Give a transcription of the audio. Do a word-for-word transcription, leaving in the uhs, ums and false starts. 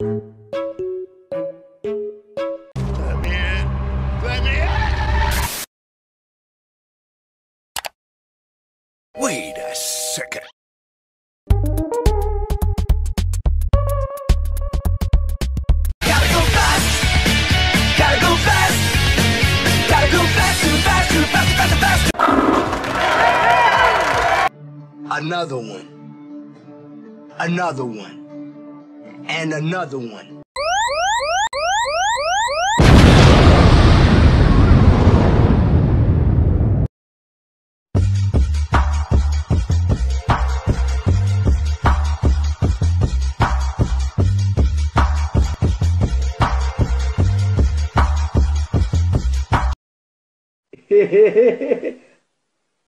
Let me in. Let me in. Wait a second. Gotta go fast. Gotta go fast. Gotta go fast, too fast, too fast, faster, faster. Another one. Another one. And another one. Hehehehe